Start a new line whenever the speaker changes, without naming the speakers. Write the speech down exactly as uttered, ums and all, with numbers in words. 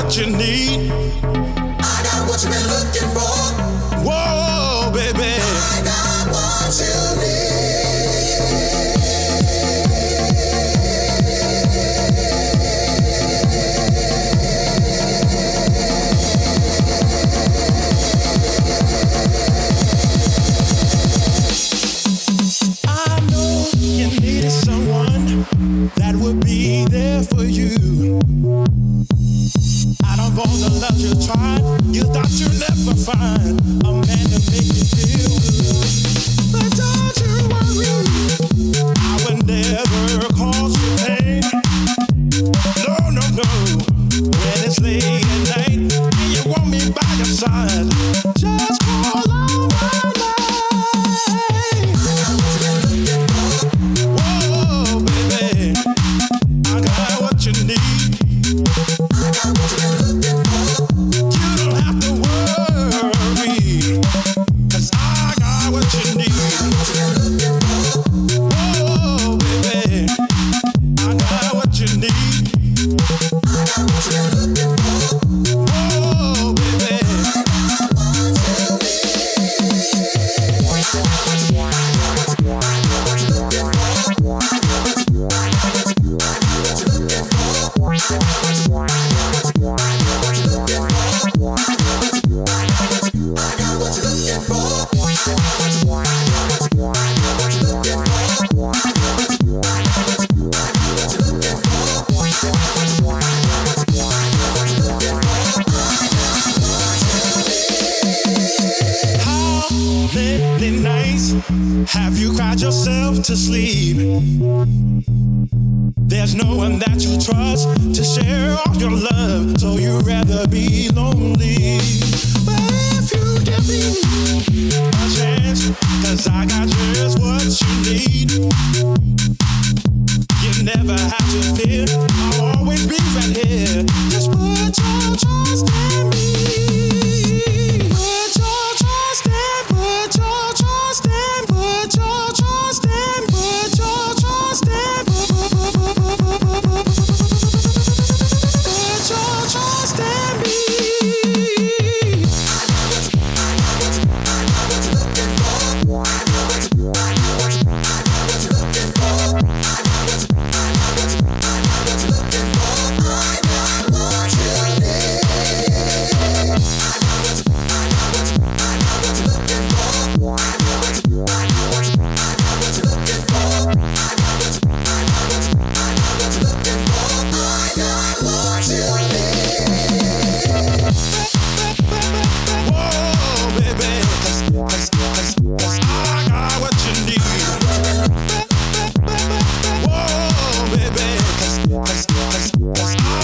what you need.
I got what you've been looking for.
Whoa, baby.
I got what you need.
I know you needed someone that would be there for you. Out of all the love you tried, you thought you'd never find a man to make you feel good. But don't you worry, I would never cause you pain. No, no, no. When it's late at night and you want me by your side, just call on my name. Whoa, baby, I got what you need. You don't have to worry, 'cause I got what you need. Whoa, baby, I got what you need. Whoa, baby. How many nights have you cried yourself to sleep? There's no one that you trust to share all your love, so you'd rather be lonely. But if you give me a chance, 'cause I got just what you need, you never have to fear, I'll always be right here. Just put your trust in me. Put your trust in, put your trust in, put your trust in, put your trust in, put your trust in me. Cause